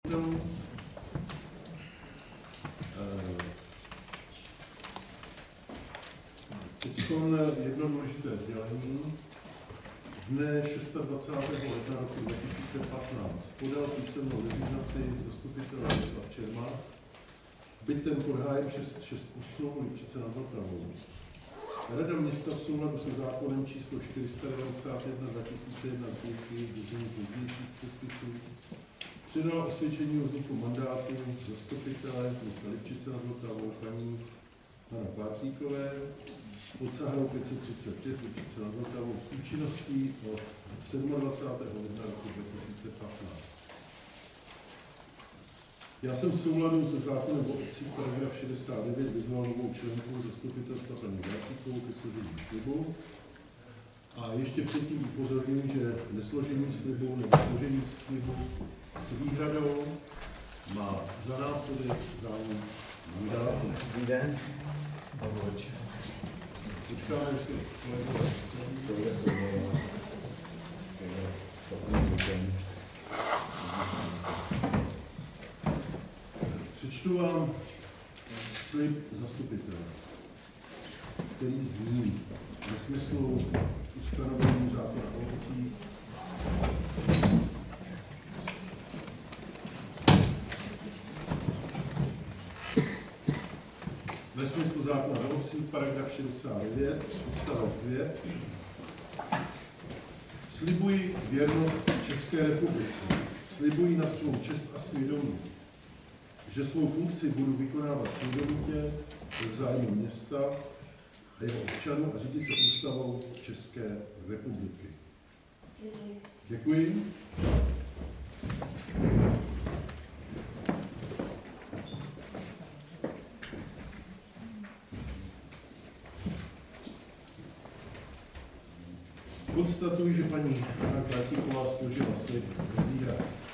Teď jedno důležité sdělení. Dne 26. ledna roku 2015 podal písemnou rezignaci zastupitele Miroslav Čermák, byť ten podhájem 6.8 Lipčice nad Vltavou. Rada města v souladu se zákonem číslo 491/2001 vznikání pozdějších podpisů předala osvědčení o vzniku mandátu zastupitele města Lipčice nad Vltavou paní Hana Plátlíkové pod Sahrou 535 Lipčice nad Vltavou s účinností od 27. ledna roku 2015. Já jsem v souladu se zákonem o obcích paragraf 69 vyzval novou členku zastupitelstva paní Plátlíkovou ke složení slibu. A ještě předtím upozorňuji, že nesložení slibu nebo složení slibu s výhradou má za následek zájem mandátu. Dobrý den. Počkáme, jestli přečtu vám slib zastupitele, který zní ve smyslu ustanovení zákona o obcích ve smyslu zákona o obcích, paragraf 69, odstavec 2. Slibuji věrnost České republice. Slibuji na svou čest a svědomí, že svou funkci budu vykonávat svědomitě v zájmu města a jeho občanů a řídit se ústavou České republiky. Děkuji. Konstatuji, že paní Hana Plátlíková složila slib bez výhrad.